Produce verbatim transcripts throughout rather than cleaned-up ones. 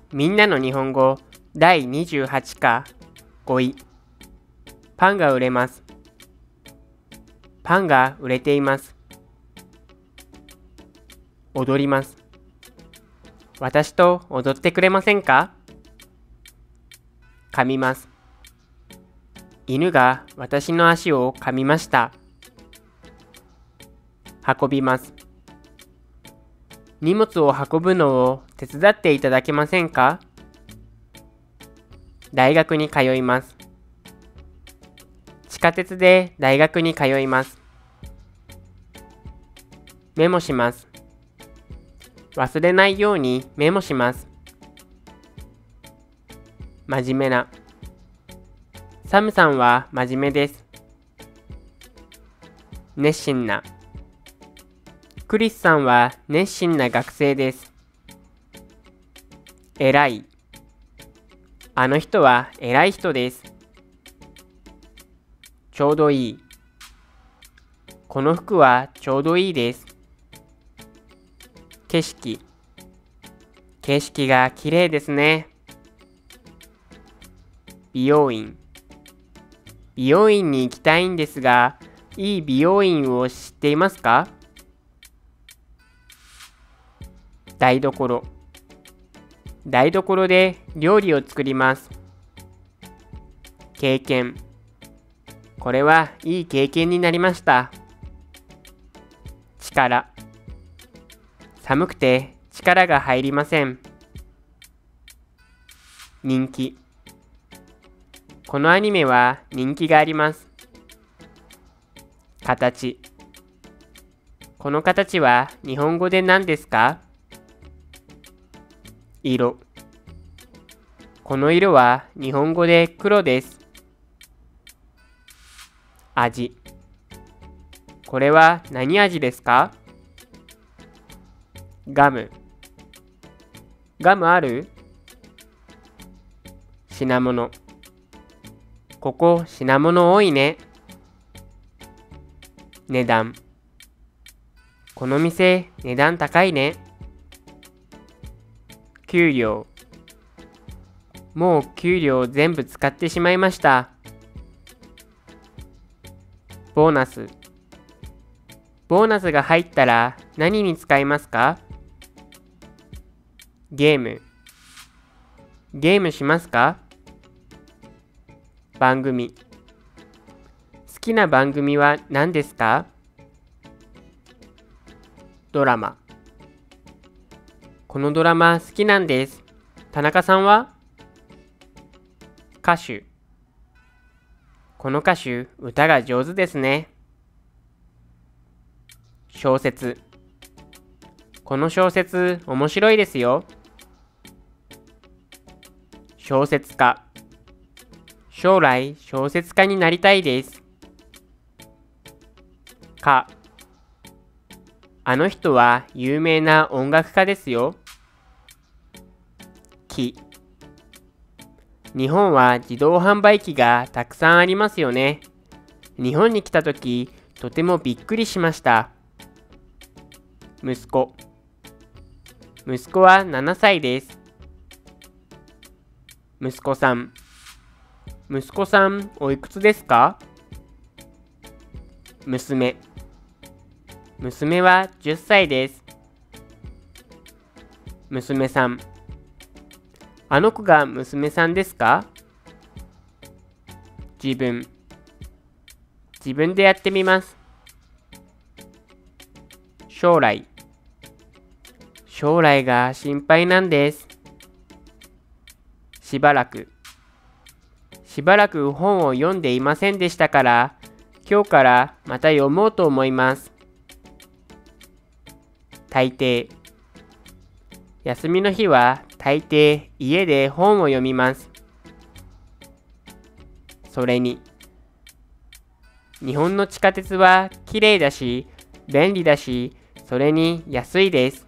みんなの日本語だいにじゅうはちかごい。パンが売れます。パンが売れています。踊ります。私と踊ってくれませんか？噛みます。犬が私の足を噛みました。運びます。荷物を運ぶのを手伝っていただけませんか？大学に通います。地下鉄で大学に通います。メモします。忘れないようにメモします。真面目な。サムさんは真面目です。熱心な。クリスさんは熱心な学生です。偉い。あの人は偉い人です。ちょうどいい。この服はちょうどいいです。景色。景色がきれいですね。美容院。美容院に行きたいんですが、いい美容院を知っていますか？台所。台所で料理を作ります。経験。これはいい経験になりました。力。寒くて力が入りません。人気。このアニメは人気があります。形。この形は日本語で何ですか？色。この色は日本語で黒です。味。これは何味ですか？ガム。ガムある？品物。ここ品物多いね。値段。この店値段高いね。給料。もう給料全部使ってしまいました。ボーナス。ボーナスが入ったら何に使いますか？ゲーム。ゲームしますか？番組。好きな番組は何ですか？ドラマ。このドラマ好きなんです。田中さんは？歌手。この歌手、歌が上手ですね。小説。この小説、面白いですよ。小説家。将来、小説家になりたいです。家。あの人は有名な音楽家ですよ。機。日本は自動販売機がたくさんありますよね。日本に来たとき、とてもびっくりしました。息子。息子はななさいです。息子さん。息子さん、おいくつですか？娘。娘はじゅっさいです。娘さん。あの子が娘さんですか？自分。自分でやってみます。将来。将来が心配なんです。しばらく。しばらく本を読んでいませんでしたから、今日からまた読もうと思います。大抵。休みの日は大抵家で本を読みます。それに。日本の地下鉄はきれいだし、便利だし、それに安いです。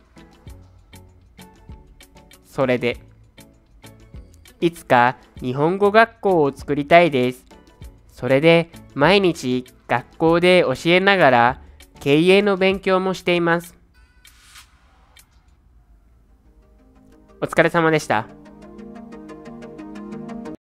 それで。いつか日本語学校を作りたいです。それで毎日学校で教えながら経営の勉強もしています。お疲れ様でした。